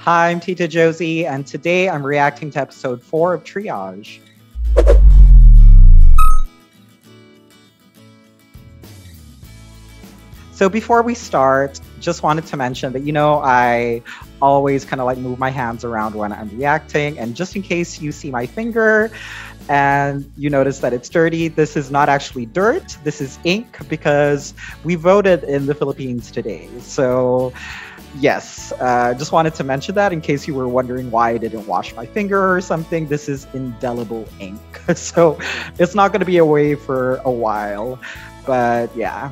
Hi, I'm Tita Josie, and today I'm reacting to episode 4 of Triage. So before we start, just wanted to mention that, I always kind of like move my hands around when I'm reacting. And just in case you see my finger and you notice that it's dirty, this is not actually dirt. This is ink because we voted in the Philippines today. So yes, just wanted to mention that in case you were wondering why I didn't wash my finger or something. This is indelible ink. So it's not going to be away for a while. But yeah.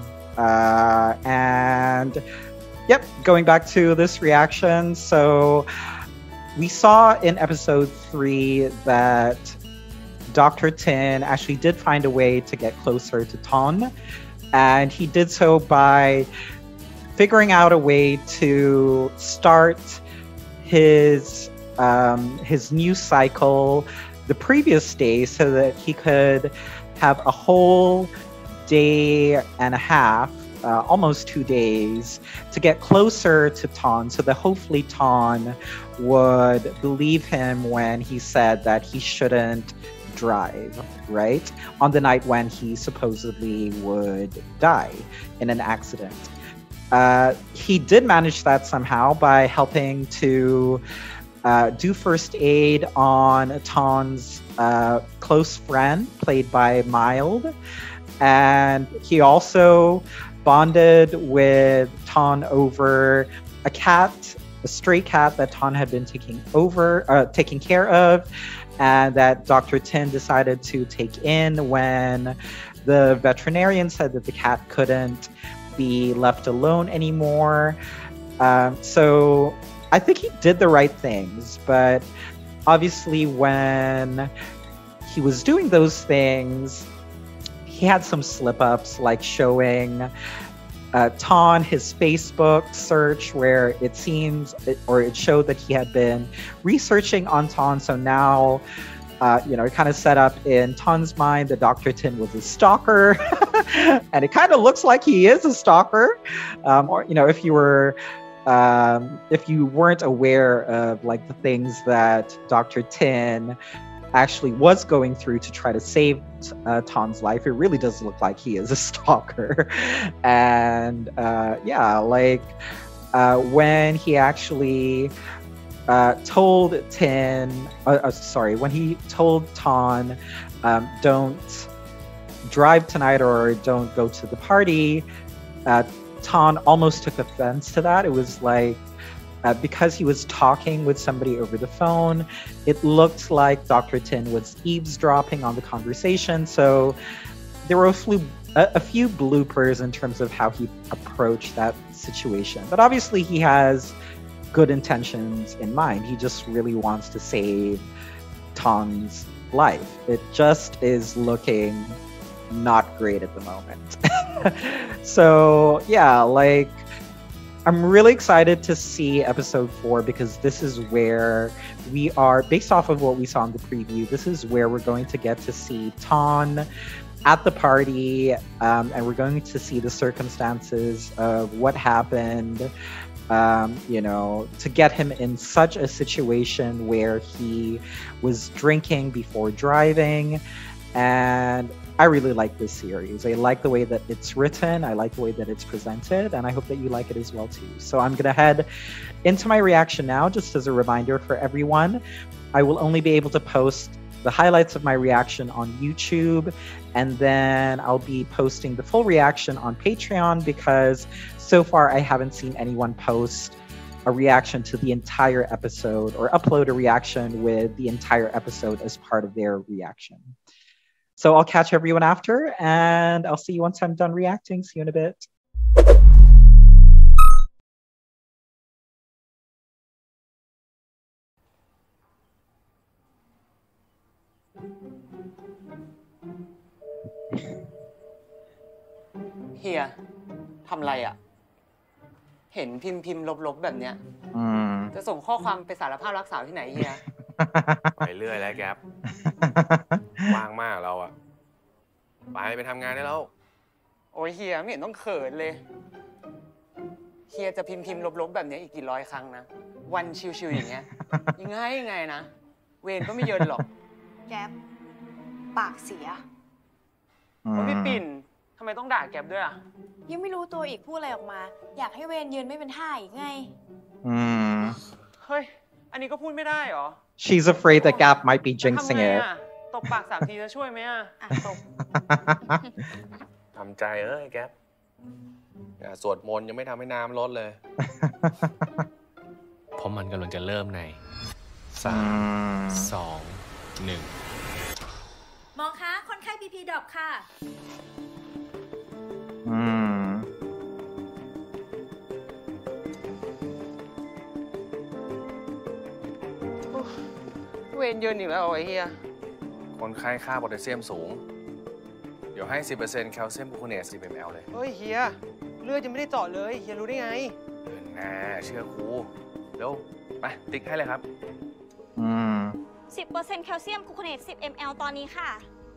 And yep, going back to this reaction. So we saw in episode 3 that Dr. Tin actually did find a way to get closer to Ton, and he did so by figuring out a way to start his new cycle the previous day so that he could have a whole day and a half, almost 2 days, to get closer to Ton, so that hopefully Ton would believe him when he said that he shouldn't drive, right? On the night when he supposedly would die in an accident. He did manage that somehow by helping to do first aid on Ton's close friend, played by Mild. And he also bonded with Ton over a stray cat that Ton had been taking care of, and that Dr. Tin decided to take in when the veterinarian said that the cat couldn't be left alone anymore. So I think he did the right things, but obviously when he was doing those things, he had some slip-ups, like showing Ton his Facebook search where it showed that he had been researching on Ton. So now, it kind of set up in Ton's mind that Dr. Tin was a stalker. And it kind of looks like he is a stalker. If you weren't aware of like the things that Dr. Tin actually was going through to try to save Ton's life, it really does look like he is a stalker. And when he actually told Ton, don't drive tonight or don't go to the party, Ton almost took offense to that. It was like, because he was talking with somebody over the phone, it looked like Dr. Tin was eavesdropping on the conversation. So there were a few bloopers in terms of how he approached that situation. But obviously he has good intentions in mind. He just really wants to save Ton's life. It just is looking not great at the moment. So yeah, I'm really excited to see episode 4 because this is where we are, based off of what we saw in the preview, this is where we're going to get to see Ton at the party, and we're going to see the circumstances of what happened, to get him in such a situation where he was drinking before driving. And I really like this series. I like the way that it's written. I like the way that it's presented, and I hope that you like it as well too. So I'm gonna head into my reaction now. Just as a reminder for everyone, I will only be able to post the highlights of my reaction on YouTube, and then I'll be posting the full reaction on Patreon because so far I haven't seen anyone post a reaction to the entire episode or upload a reaction with the entire episode as part of their reaction. So I'll catch everyone after, and I'll see you once I'm done reacting. See you in a bit. เฮียทำอะไรอ่ะเห็นพิมพ์ลบๆแบบเนี้ยจะส่งข้อความไปสารภาพรักสาวที่ไหนเฮียไปเรื่อยแล้วแกปว่างมากเราอะไปทำงานได้แล้วโอ้ยเฮียไม่เห็นต้องเขินเลยเฮียจะพิมพ์ลบๆแบบนี้อีกกี่ร้อยครั้งนะวันชิวๆอย่างเงี้ย ยังไงนะ เวรก็ไม่เยินหรอกแก๊ปปากเสียว่าพี่ปิ่นทำไมต้องด่าแก๊ปด้วยอ่ะยังไม่รู้ตัวอีกพูดอะไรออกมา อยากให้เวรยืนไม่เป็นท่าอีกไงเฮ้ย อันนี้ก็พูดไม่ได้เหรอ She's afraid that Gap might be ทำ jinxing ไง it. อ่ะตบปาก3 ทีจะช่วยไหมอ่ะอ่ะตบทำใจแก๊ปอย่าสวดมนต์ยังไม่ทำให้น้ำลดเลย เพราะมันกำลังจะเริ่มใน3 2 1 หมอคะคนไข้พีพีดรอปค่ะเวรเยินอีกแล้วไอ้เฮียคนไข้ค่าโพแทสเซียมสูง เดี๋ยวให้ 10%แคลเซียมบูโคเนต 10 ml เลยเฮ้ยเฮีย เลือดยังไม่ได้เจาะเลย เฮียรู้ได้ไงเดินหน้าเชื่อครูเร็วไปติ๊กให้เลยครับ 10% แคลเซียมกลูโคเนต 10 ml ตอนนี้ค่ะ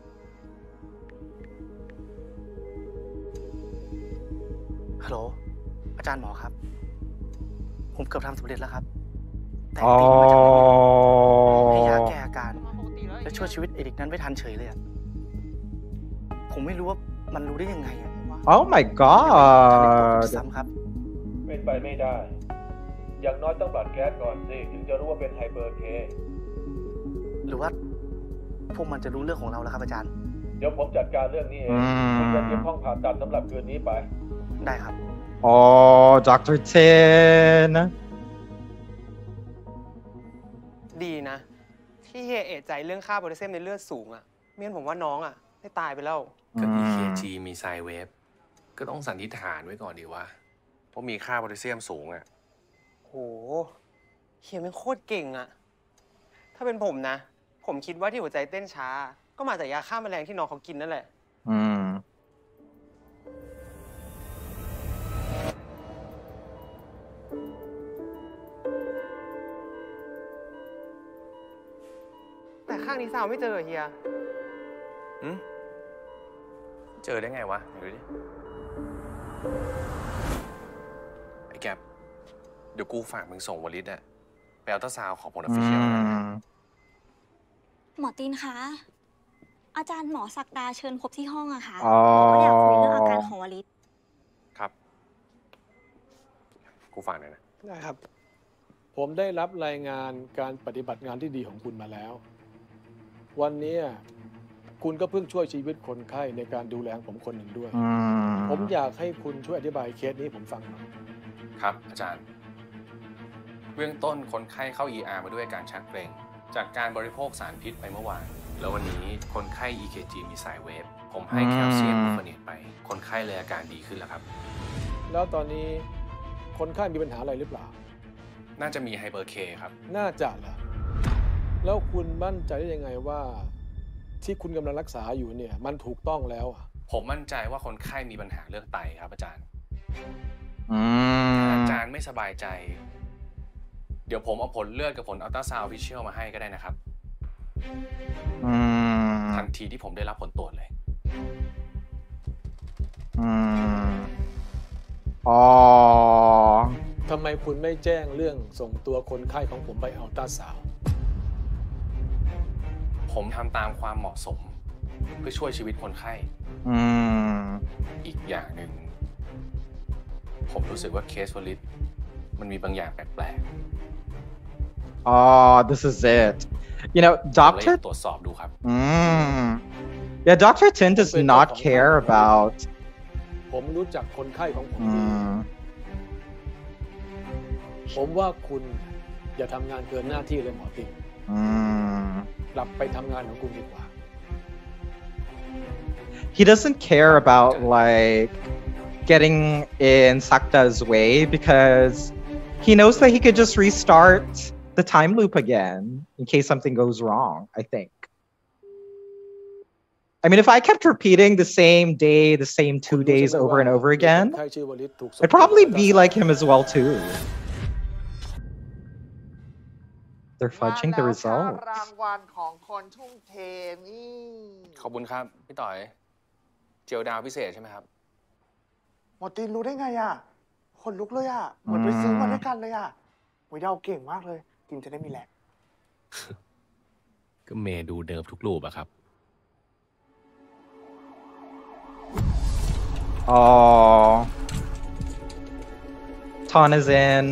ฮัลโหล อาจารย์หมอครับ ผมเกือบทำสำเร็จแล้วครับ แต่อ๋อปีมาจากให้ยาแก้อาการ และช่วยชีวิตเอริกนั้นไม่ทันเฉยเลยอะผมไม่รู้ว่ามันรู้ได้ยังไงอะ Oh my ทำ god. ซ้ำครับเป็นไปไม่ได้ อย่างน้อยต้องบลัดแก๊สก่อนสิ ถึงจะรู้ว่าเป็นไฮเปอร์เคหรือว่าพวกมันจะรู้เรื่องของเราแล้วครับอาจารย์เดี๋ยวผมจัดการเรื่องนี้เองคุณจะเตรียมห้องผ่าตัดสำหรับคืนนี้ไปได้ครับ Oh, Dr. Tin. ดีนะ ที่เฮียเอะใจเรื่องค่าโพแทสเซียมในเลือดสูงอ่ะไม่งั้นผมว่าน้องอ่ะได้ตายไปแล้วกับ EKG มีไซเวฟก็ต้องสันนิษฐานไว้ก่อนดีว่าเพราะมีค่าโพแทสเซียมสูงอ่ะโห เฮียมันโคตรเก่งอะถ้าเป็นผมนะ ผมคิดว่าที่หัวใจเต้นช้า ก็มาจากยาฆ่าแมลงที่น้องเขากินนั่นแหละ แต่ข้างนี้ซาวไม่เจอเฮียเจอได้ไงวะดูดิไอ้แกปเดี๋ยวกูฝากมึงส่งวลิตอะไปอัลตราซาวด์ของผลออฟฟิเชียลนะหมอตีนคะ อาจารย์หมอศักดาเชิญพบที่ห้องอะค่ะอ๋อก็อยากคุยเรื่องอาการของวลิตครับ กูฝากหน่อยนะได้ครับผมได้รับรายงานการปฏิบัติงานที่ดีของคุณมาแล้ว วันนี้คุณก็เพิ่งช่วยชีวิตคนไข้ในการดูแลผมคนหนึ่งด้วย ผมอยากให้คุณช่วยอธิบายเคสนี้ผมฟังหน่อยครับ อาจารย์ เบื้องต้นคนไข้เข้า ER มาด้วยอาการชักเกร็ง จากการบริโภคสารพิษไปเมื่อวาน แล้ววันนี้คนไข้ EKG มีไซเวฟ ผมให้แคลเซียมบูโคเนตไป คนไข้เลยอาการดีขึ้นแล้วครับแล้วตอนนี้คนไข้มีปัญหาอะไรหรือเปล่าน่าจะมีไฮเปอร์เคครับน่าจะเหรอแล้วคุณมั่นใจได้ยังไงว่า ที่คุณกำลังรักษาอยู่เนี่ยมันถูกต้องแล้วอะผมมั่นใจว่าคนไข้มีปัญหาเรื่องไตครับอาจารย์อาจารย์ไม่สบายใจ เดี๋ยวผมเอาผลเลือดกับผลอัลตราซาวด์วิชวลมาให้ก็ได้นะครับ ทันทีที่ผมได้รับผลตรวจเลยอ๋อทำไมคุณไม่แจ้งเรื่องส่งตัวคนไข้ของผมไปอัลตราซาวด์ผมทำตามความเหมาะสม เพื่อช่วยชีวิตคนไข้ อีกอย่างหนึ่ง ผมรู้สึกว่าเคสวลิตมันมีบางอย่างแปลก Oh, this is it. You know, ๆผมเลยอยา Dr. กตรวจสอบดูครับ Yeah, Dr. Tin does not care about. ผมรู้จักคนไข้ของผมดีผมว่าคุณอย่าทำงานเกินหน้าที่เลยหมอติงกลับไปทำงานของคุณดีกว่า He doesn't care about like getting in Sakta's way because he knows that he could just restart the time loop again in case something goes wrong, I think. I mean, if I kept repeating the same day, the same 2 days over and over again, คนไข้ชื่อวลิตถูกส่ง I'd probably be like him as well too. They're fudging the ราง results. วัลของคนทุ่มเทนี่ขอบคุณครับ พี่ต่อย เจลดาวพิเศษใช่ไหมครับหมอตีนรู้ได้ไงอ่ะขนลุกเลยอ่ะเหมือนไปซื้อมาด้วยกันเลยอ่ะเดาเก่งมากเลยกินจะได้มีแรงก็เมย์ดูเดิมทุกรูปอะครับ Oh, Ton is in.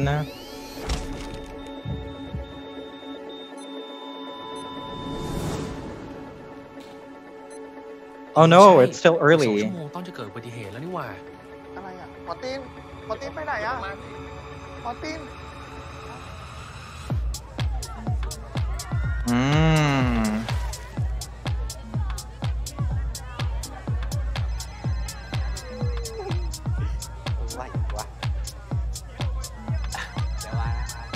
Oh no, it's still 2 early. ชั่วโมงต้องจะเกิดอุบัติเหตุแล้วนี่หว่าอะไรอ่ะหมอตีนไปไหนอ่ะหมอตีน Mm. อะไรวะเดี๋ยวมานะครับ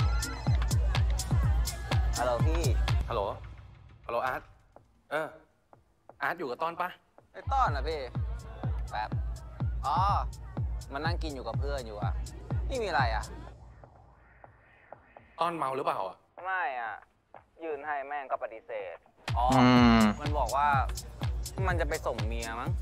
ฮัลโหลพี่ฮัลโหล ฮัลโหลอาร์ตอาร์ตอยู่กับต้อนปะไอ้ต้อนนะพี่แป๊บอ๋อมันนั่งกินอยู่กับเพื่อนอยู่อะนี่มีอะไรอะต้อนเมาหรือเปล่าอะไม่อะยืนให้แม่งก็ปฏิเสธอ๋อ มันบอกว่ามันจะไปส่งเมียมั้ง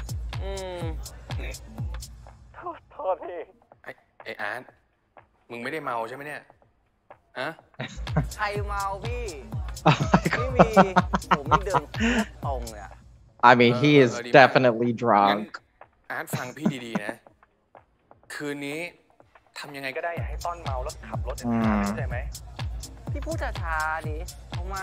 โทษพี่ไออาร์ตมึงไม่ได้เมาใช่ไหมเนี่ยฮะใครเมาพี่ ไม่มีผมนี่เดินตรงเลยอะ I mean, he is definitely งั้น drunk. อาร์ตฟังพี่ดีๆนะ คืนนี้ทำยังไงก็ได้อย่าให้ต้อนเมาแล้วขับรถเข้าใจไหมพี่พูดช้าๆดิทำไม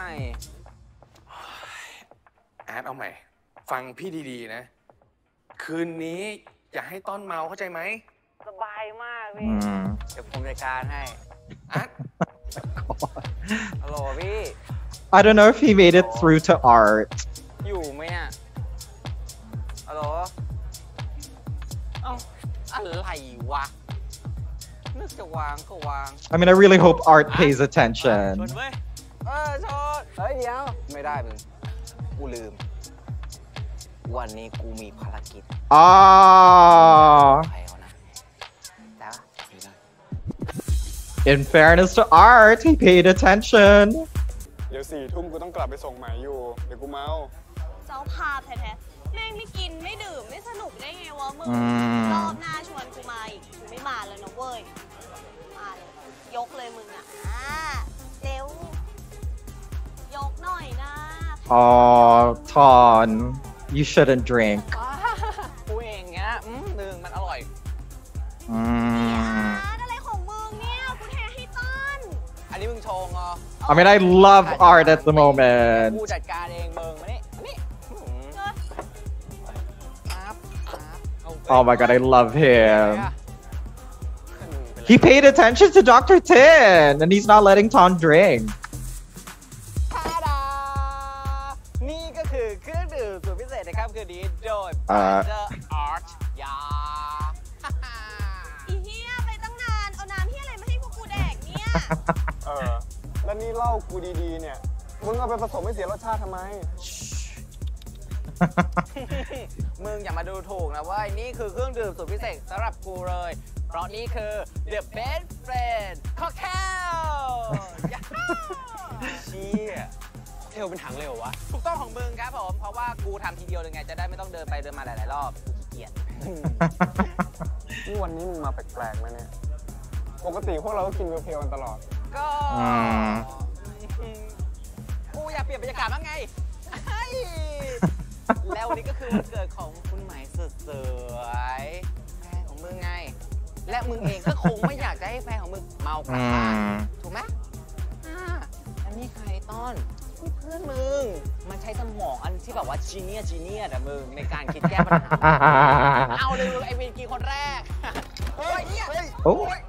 อาร์ตเอาใหม่ ฟังพี่ดีๆนะ คืนนี้อย่าให้ต้อนเมาเข้าใจไหมสบายมากพี่ เดี๋ยวผมจัดการให้อาร์ตฮัลโหลพี่ I don't know if he made it through to art. อยู่ไหมเนี่ยฮัลโหลเอ้าอะไรวะ นึกจะวางก็วาง I mean, I really hope art pays attention. ชนเว้ยชนเฮ้ยเดี๋ยว ไม่ได้มึง กูลืม วันนี้กูมีภารกิจ Ah. ใครเอานะแต่ว่าไม่ได้ In fairness to art, he paid attention. เดี๋ยว4 ทุ่มกูต้องกลับไปส่งหมายอยู่ เดี๋ยวกูเมาเจ้าภาพแท้ๆแม่งไม่กินไม่ดื่มไม่สนุกได้ไงวะมึง รอบหน้าชวนกูมาอีกกูไม่มาแล้วนะเว้ย มาเลย ยกเลยมึงอ่ะเร็ว ยกหน่อยนะ Oh, Ton, you shouldn't drink. กูเองเงี้ยหนึ่งมันอร่อยอะไรของมึงเนี่ย กูแทให้ต้นอันนี้มึงชงเหรอ I mean, I love art at the moment. กูจัดการเองมึงมานี่ Oh my god, I love him. He paid attention to Dr. Tin, and he's not letting Ton drink. ทาดานี่ก็คือเครื่องดื่มสูตรพิเศษนะครับคืนนี้โดย The Art ยาอีเหี้ยไปตั้งนาน เอาน้ำเหี้ยอะไรมาให้พวกกูแดกเนี่ยแล้วนี่เหล้ากูดีๆเนี่ย มึงเอาไปผสมให้เสียรสชาติทำไมมึงอย่ามาดูถูกนะเว้ยนี่คือเครื่องดื่มสูตรพิเศษสำหรับกูเลย เพราะนี่คือ The Best Friend Cocktail เชี่ยเทลเป็นถังเร็ววะถูกต้องของมึงครับผม เพราะว่ากูทำทีเดียวเลยไงจะได้ไม่ต้องเดินไปเดินมาหลายๆรอบกูขี้เกียจนี่วันนี้มึงมาแปลกๆไหมเนี่ย ปกติพวกเราก็กินเพียวๆกันตลอดก็กูอยากเปลี่ยนบรรยากาศบ้างไงแล้ววันนี้ก็คือวันเกิดของคุณหมายสุดสวยแฟนของมึงไง และมึงเองก็คงไม่อยากจะให้แฟนของมึงเมากลับบ้านถูกไหมอันนี้ใครต้อนนี่เพื่อนมึงมันใช้สมองอันที่แบบว่าจีเนียแต่มึงในการคิดแก้ปัญหาเอาเลยมึงไอวินกีคนแรกโอ้ยเนี่ยโอ้ย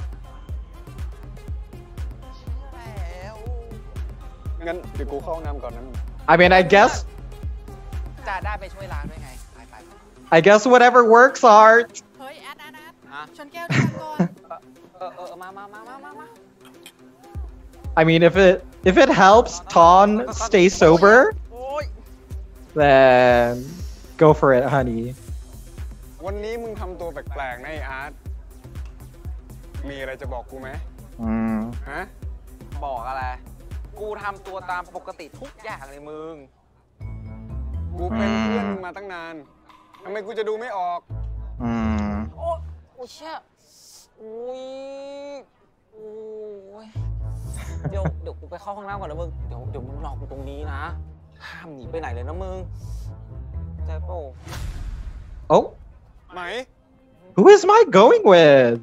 งั้นเดี๋ยวกูเข้าห้องน้ำก่อนนะ I mean, I guess จะได้ไปช่วยล้างด้วยไงไป I guess whatever works, art. เฮ้ย แอดชนแก้วก่อนมา I mean, if it helps Ton stay sober, then go for it, honey. วันนี้มึงทำตัวแปลกๆนะไอ้อาร์ต มีอะไรจะบอกกูไหมฮะบอกอะไร กูทำตัวตามปกติทุกอย่างเลยมึงกูเป็นเพื่อนมึงมาตั้งนาน ทำไมกูจะดูไม่ออกโอ้เชี่ยอุ้ยเดี๋ยวกูไปเข้าห้องน้ำก่อนนะมึงเดี๋ยวมึงรอกูตรงนี้นะห้ามหนีไปไหนเลยนะมึงใจโป้ Oh, ไหม who is Mike going with?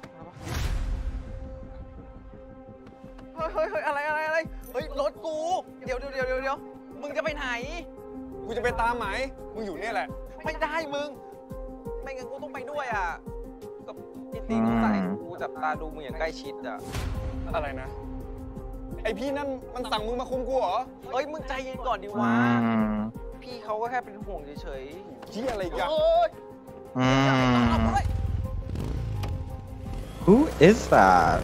เฮ้ยอะไรเฮ้ยรถกูเดี๋ยวมึงจะไปไหนกูจะไปตามไหมมึงอยู่เนี่ยแหละไม่ได้มึงไม่งั้นกูต้องไปด้วยอ่ะก็พี่ตีกูใส่กูจับตาดูมึงอย่างใกล้ชิดอ่ะอะไรนะ ไอพี่นั่นมันสั่งมึงมาคุมกูเหรอเฮ้ยมึงใจเย็นก่อนดิวะพี่เขาก็แค่เป็นห่วงเฉยชี้อะไรอีกัน Who is that?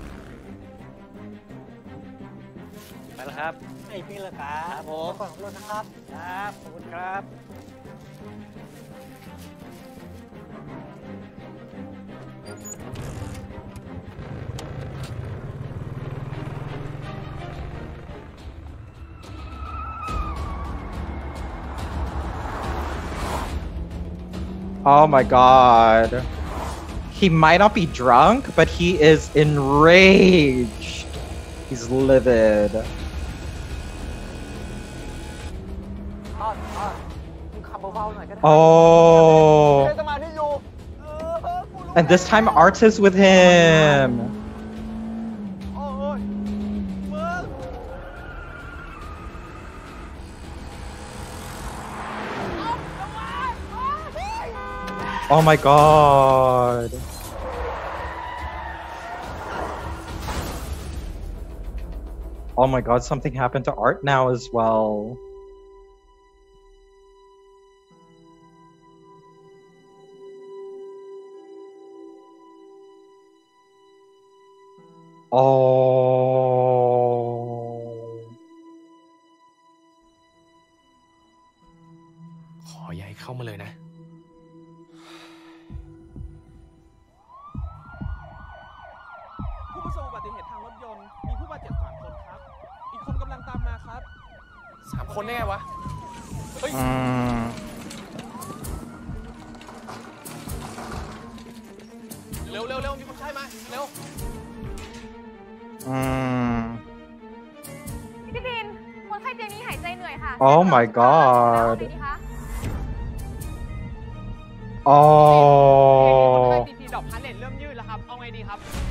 ไปแล้วครับไอพี่ละครับผมขอบคุณนะครับครับขอบคุณครับ Oh my god. He might not be drunk, but he is enraged. He's livid. มึงขับเบาๆหน่อยก็ได้ Oh. เจอสมาธิอยู่ And this time Art is with him. โอ้ยมึง Oh my god. Oh my god, something happened to Art now as well. Oh. ขอย้ายเข้ามาเลยนะผู้ประสบอุบัติเหตุทางรถยนต์มีผู้บาดเจ็บ3 คนครับ อีกคนกำลังตามมาครับ 3 คนได้ไงวะ เฮ้ย เร็วมีคนไข้มา เร็วพี่ดินคนไข้เตียงนี้หายใจเหนื่อยค่ะ Oh my god. คน Oh. ไข้ตีดอกพันเลนเริ่มยืดแล้วครับ เอาไงดีครับ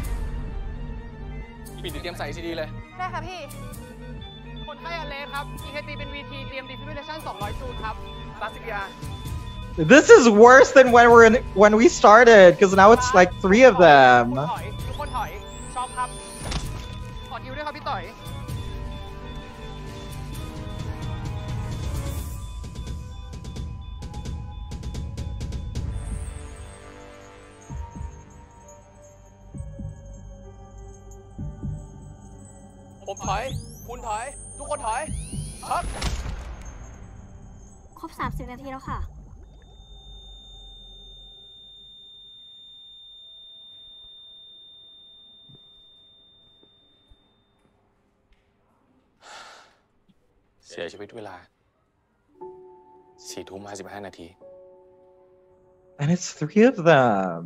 ปิดเตรียมใส่ซีดีเลยได้ค่ะพี่คนไข้อเลสครับ EKG เป็น VT เตรียม defibrillation 200 จูลครับปาสิกยา This is worse than when we started, because now it's like 3 of them. ทุกคนถอยช็อปครับ ขอคิวด้วยครับพี่ต่อยผมถอย คุณถอย ทุกคนถอยครับครบ 30 นาทีแล้วค่ะเสียชีวิตเวลา 4:55 นาที And it's 3 of them.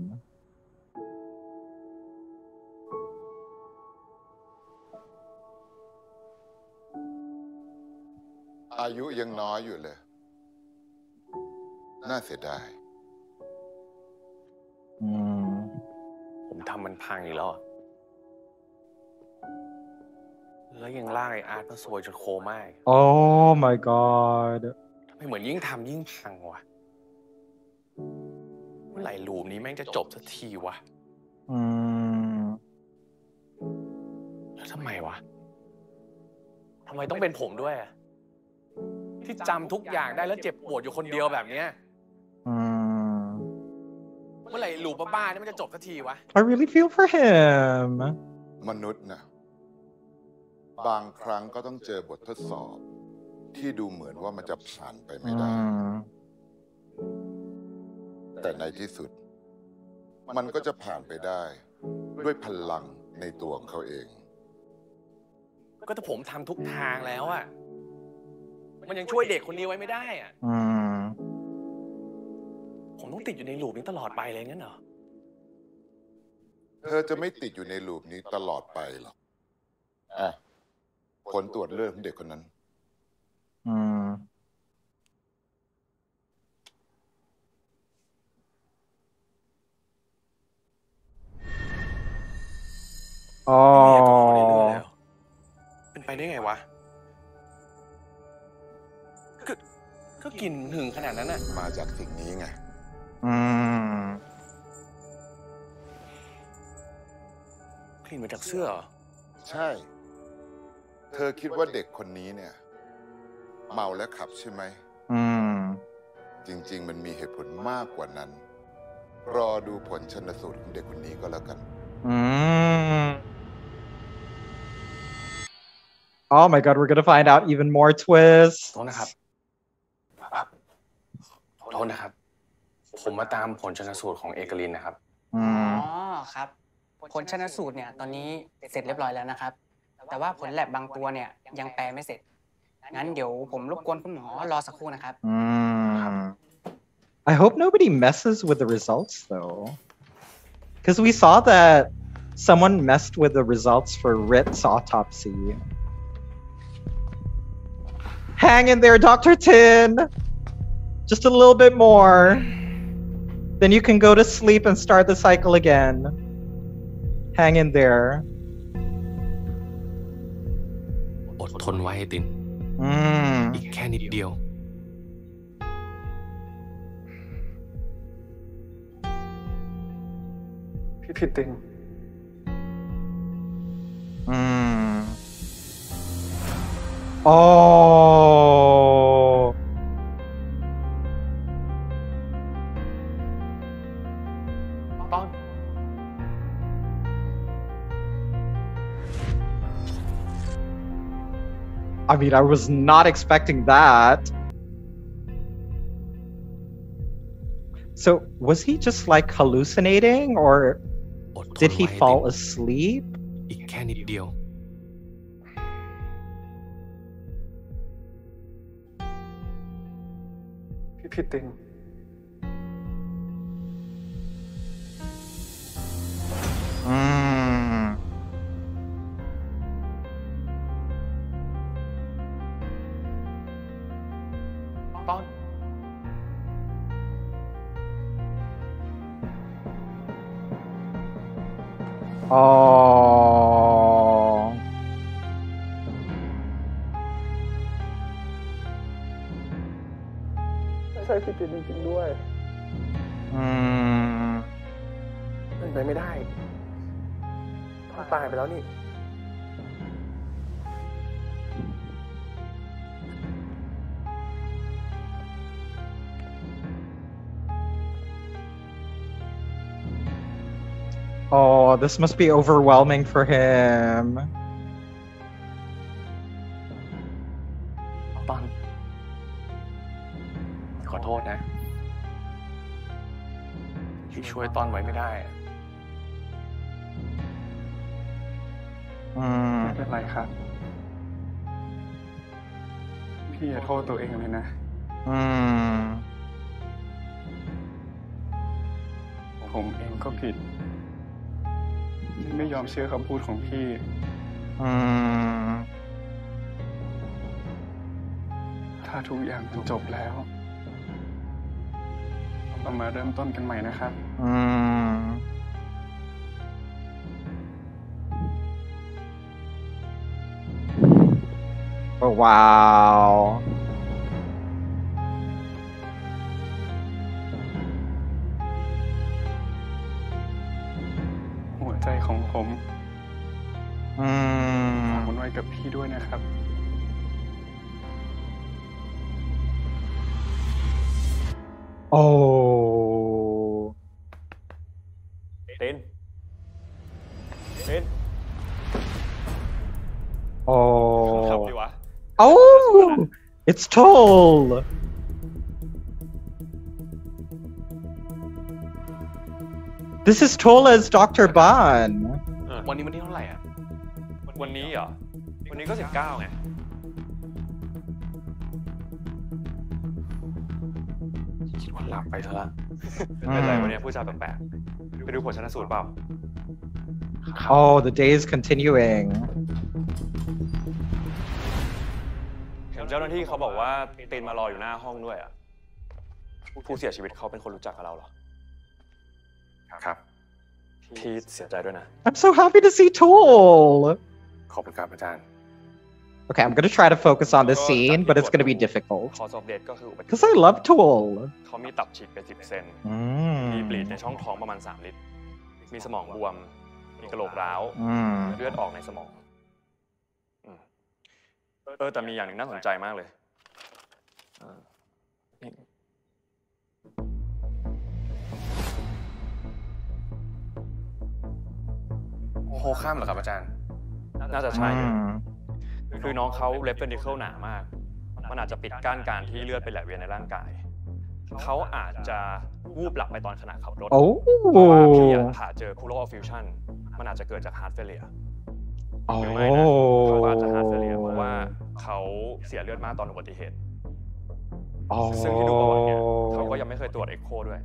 อายุยังน้อยอยู่เลย น่าเสียดายผมทำมันพังอีกแล้วอะแล้วยังลากไอ้อาร์ตมาซวยจนโคม่าอีก Oh my god. ทำไมเหมือนยิ่งทำยิ่งพังวะ เมื่อไหร่ลูปนี้แม่งจะจบสักทีวะ แล้วทำไมวะ ทำไมต้องเป็นผมด้วยอะที่จำทุกอย่างได้แล้วเจ็บปวดอยู่คนเดียวแบบเนี้ย เมื่อไหร่ลูปบ้าๆนี่มันจะจบสักทีวะ I really feel for him. มนุษย์นะบางครั้งก็ต้องเจอบททดสอบ ที่ดูเหมือนว่ามันจะผ่านไปไม่ได้ แต่ในที่สุด มันก็จะผ่านไปได้ ด้วยพลังในตัวของเขาเองก็ถ้าผมทำทุกทางแล้วอะมันยังช่วยเด็กคนนี้ไว้ไม่ได้อะผมต้องติดอยู่ในลูปนี้ตลอดไปเลยงั้นเหรอเธอจะไม่ติดอยู่ในลูปนี้ตลอดไปหรอก แออ่ะผลตรวจเลือดของเด็กคนนั้นอ๋อเป็นไปได้ไงวะก็กินถึงขนาดนั้นน่ะมาจากสิ่งนี้ไงกลิ่นมาจากเสื้อเหรอใช่เธอคิดว่าเด็กคนนี้เนี่ยเมาและขับใช่ไหมจริงๆมันมีเหตุผลมากกว่านั้นรอดูผลชันสูตรของเด็กคนนี้ก็แล้วกัน Oh my god, we're gonna find out even more twists. โทษนะครับขอโทษนะครับผมมาตามผลชันสูตรของเอกลินนะครับอ๋อครับผลชันสูตรเนี่ยตอนนี้เสร็จเรียบร้อยแล้วนะครับแต่ว่าผลแลบบางตัวเนี่ยยังแปลไม่เสร็จงั้นเดี๋ยวผมรบกวนคุณหมอรอสักครู่นะครับ I hope nobody messes with the results though, because we saw that someone messed with the results for Rit's autopsy. Hang in there, Dr. Tin. Just a little bit more. Then you can go to sleep and start the cycle again. Hang in there. อดทนไว้ตินอีกแค่นิดเดียวพี่ติน Oh. I mean, I was not expecting that. So, was he just like hallucinating or did he fall asleep? อีกแค่นิดเดียวพี่ตินป้อนอ๋อใช่พี่ตินจริงๆด้วยเป็นไปไม่ได้พ่อตายไปแล้วนี่ Oh, this must be overwhelming for him. ป้อนขอโทษนะที่ช่วยต้อนไว้ไม่ได้ไม่เป็นไรครับพี่อย่าโทษตัวเองเลยนะผมเองก็ผิดที่ไม่ยอมเชื่อคำพูดของพี่ถ้าทุกอย่างมันจบแล้วเรามาเริ่มต้นกันใหม่นะครับ Oh, wow. หัวใจของผมฝากมันไว้กับพี่ด้วยนะครับ Oh. ติน Oh. Oh, it's Toll. This is Toll as Dr. Ban. วันนี้วันที่เท่าไหร่อ่ะวันนี้เหรอวันนี้ก็19ไงคิดว่าหลับไปเถอะละเป็นไรวันนี้ผู้ชายแปลกๆไปดูผลชันสูตรเปล่า Oh, the day is continuing. เจ้าหน้าที่เขาบอกว่าตีนมารออยู่หน้าห้องด้วยอ่ะผู้เสียชีวิตเขาเป็นคนรู้จักกับเราเหรอครับพี่เสียใจด้วยนะ I'm so happy to see Tool ขอบคุณครับอาจารย์ Okay, I'm gonna try to focus on this scene, but it's gonna be difficult. cause of death ก็คืออุบัติเหตุ Because I love Tool. เขามีตับฉีกเป็น10 เซนมีบลีดในช่องท้องประมาณ3 ลิตรมีสมองบวมมีกระโหลกร้าวเลือดออกในสมองแต่มีอย่างหนึ่งน่าสนใจมากเลยโฮข้ามเหรอครับอาจารย์น่าจะใช่คือน้องเขาเลฟเฟอร์นิเคิลหนามากมันอาจจะปิดกั้นการที่เลือดไปไหลเวียนในร่างกายเขาอาจจะวูบหลับไปตอนขณะขับรถเพราะว่าพี่หาเจอ pleural effusion มันอาจจะเกิดจาก heart failure หรือไม่นะเขาอาจจะ heart failure เพราะว่าเขาเสียเลือดมากตอนอุบัติเหตุซึ่งที่ดูประวัติเนี่ยเขาก็ยังไม่เคยตรวจเอ็กโคด้วย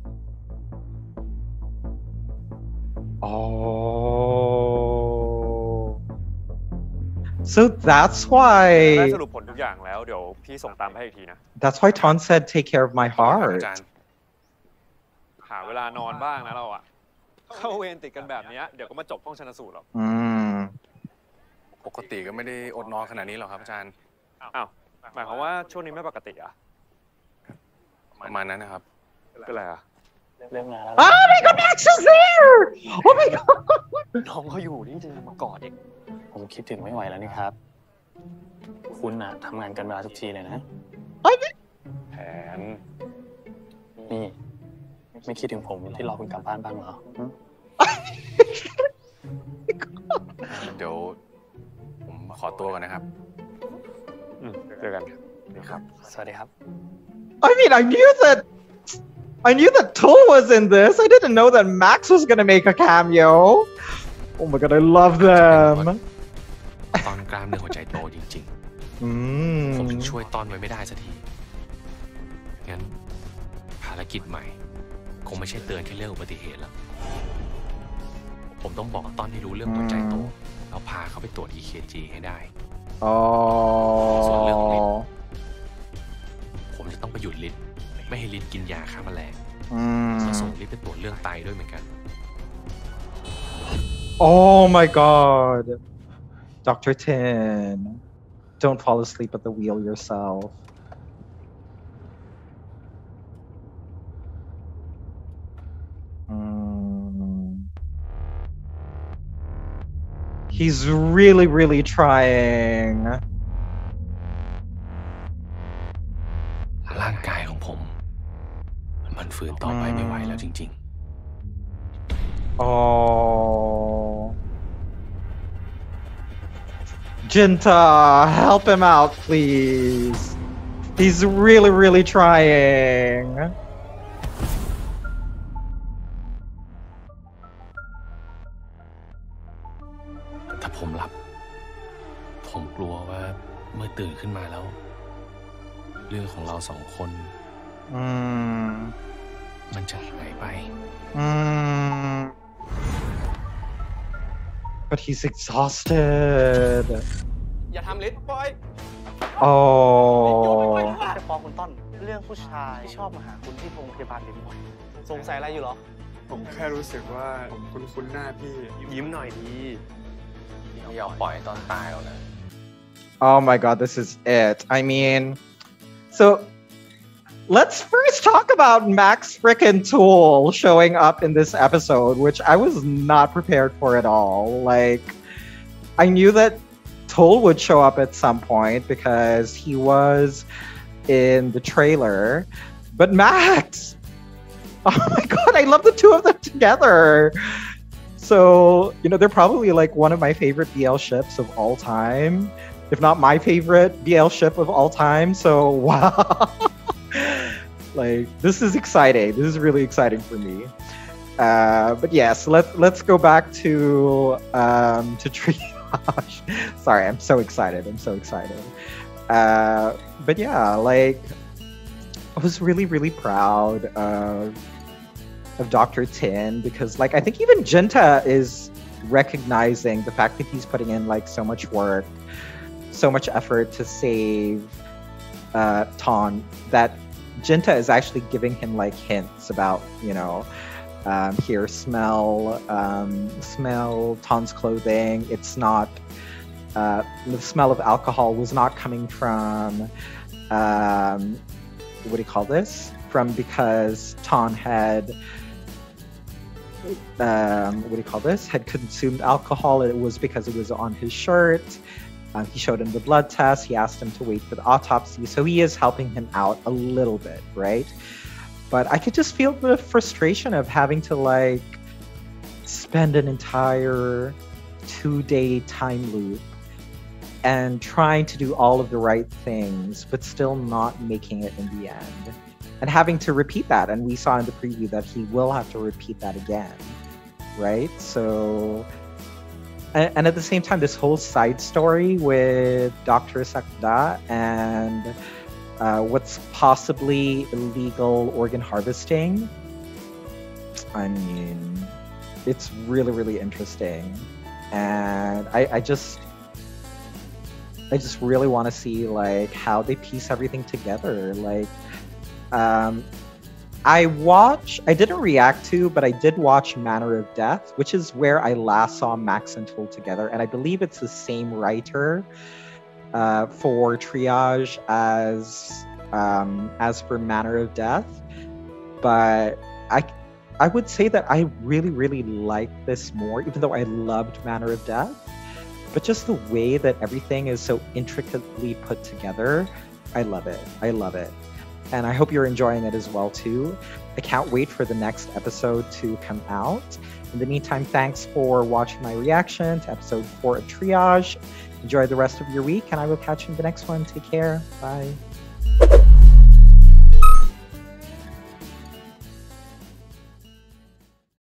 So that's why ได้สรุปผลทุกอย่างแล้วเดี๋ยวพี่ส่งตามให้อีกทีนะ That's why Ton said take care of my heart หาเวลานอนบ้างนะเราอะเข้าเวรติดกันแบบนี้เดี๋ยวก็มาจบห้องชันสูตรหรอกปกติก็ไม่ได้อดนอนขนาดนี้หรอกครับอาจารย์อ้าวหมายความว่าช่วงนี้ไม่ปกติอะประมาณนั้นนะครับเป็นไรอะเริ่มงานแล้ว Oh my god, Max is there! Oh my god! น้องเขาอยู่นี่จะมากอดเองผมคิดถึงไม่ไหวแล้วนี่ครับคุณน่ะทำงานกันเวลาทุกทีเลยนะแผนนี่ไม่คิดถึงผมที่รอคุณกลับบ้านบ้างเหรอเดี๋ยวผมขอตัวก่อนนะครับเจอกันครับสวัสดีครับ I mean, I knew that Tool was in this. I didn't know that Max was gonna make a cameo. Oh my god, I love them. ตอนกล้ามเนื้อหัวใจโตจริงๆผมถึงช่วยต้อนไว้ไม่ได้สักทีงั้นภารกิจใหม่คงไม่ใช่เตือนแค่เรื่องอุบัติเหตุแล้วผมต้องบอกต้อนให้รู้เรื่องหัวใจโตแล้วพาเขาไปตรวจ EKG ให้ได้ส่วนเรื่องของลิ้นผมจะต้องไปหยุดลิ้นไม่ให้ลิ้นกินยาฆ่าแมลงแล้วส่งลิ้นไปตรวจเรื่องไตด้วยเหมือนกัน Oh my god Dr. Tin don't fall asleep at the wheel yourself He's really trying ร่างกายของผมมันฝืนต่อไปไม่ไหวแล้วจริงๆ Jinta, help him out, please. He's really trying. ถ้าผมหลับผมกลัวว่าเมื่อตื่นขึ้นมาแล้วเรื่องของเรา2 คนมันจะหายไป But he's exhausted. อย่าทำลิศปล่อยจะฟ้องคุณต้นเรื่องผู้ชายที่ชอบมาหาคุณที่โรงพยาบาลบ่อยๆสงสัยอะไรอยู่หรอผมแค่รู้สึกว่าคุ้นหน้าพี่ยิ้มหน่อยดีไม่ยอมปล่อยตอนตายแล้วนะ Oh my god, this is it. I mean, so let's first talk about Max frickin' Tool showing up in this episode, which I was not prepared for at all. Like, I knew that Tool would show up at some point because he was in the trailer, but Max! Oh my god, I love the two of them together! So, you know, they're probably like one of my favorite BL ships of all time, if not my favorite BL ship of all time, so wow! Like, this is exciting. This is really exciting for me. But yes, let's go back to Triage. Sorry, I'm so excited. But yeah, like, I was really proud of Dr. Tin because, like, I think even Jinta is recognizing the fact that he's putting in like so much work so much effort to save Ton that Jinta is actually giving him like hints about, here, smell Ton's clothing. It's not, the smell of alcohol was not coming from, because Ton had, had consumed alcohol. It was because it was on his shirt. He showed him the blood test. He asked him to wait for the autopsy. So he is helping him out a little bit, right? But I could just feel the frustration of having to spend an entire 2-day time loop and trying to do all of the right things, but still not making it in the end. And having to repeat that. And we saw in the preview that he will have to repeat that again, right? So, and at the same time, this whole side story with Dr. Sakda and what's possibly illegal organ harvesting. I mean, it's really, really interesting. And I just really want to see how they piece everything together. I didn't react to, but I did watch Manner of Death, which is where I last saw Max and Tool together. And I believe it's the same writer for Triage as for Manner of Death. But I would say that I really, really like this more, even though I loved Manner of Death. But just the way that everything is so intricately put together, I love it. I love it. And I hope you're enjoying it as well, too. I can't wait for the next episode to come out. In the meantime, thanks for watching my reaction to episode 4 of Triage. Enjoy the rest of your week, and I will catch you in the next one. Take care. Bye.